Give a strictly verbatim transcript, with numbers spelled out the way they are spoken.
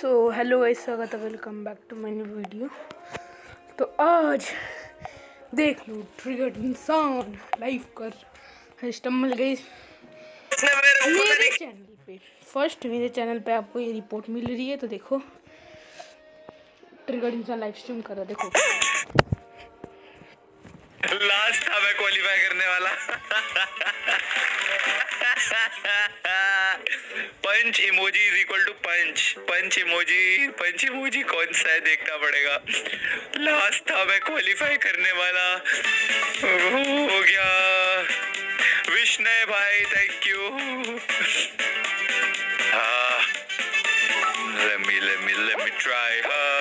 So hello guys, स्वागत है, welcome back to my new video. तो आज देख लो ट्रिगर्ड इंसान लाइव कर सिस्टम मिल गई मेरे चैनल पे। फर्स्ट मेरे चैनल पे आपको ये रिपोर्ट मिल रही है, तो देखो ट्रिगर्ड इंसान लाइव स्ट्रीम कर रहा, देखो लास्ट था मैं क्वालिफाई करने वाला। Punch emoji is equal to punch punch emoji punch emoji कौन सा है देखना पड़ेगा। लास्ट था मैं क्वालिफाई करने वाला, हो गया। विष्णु भाई थैंक यू। हाँ, let me let me let me try हाँ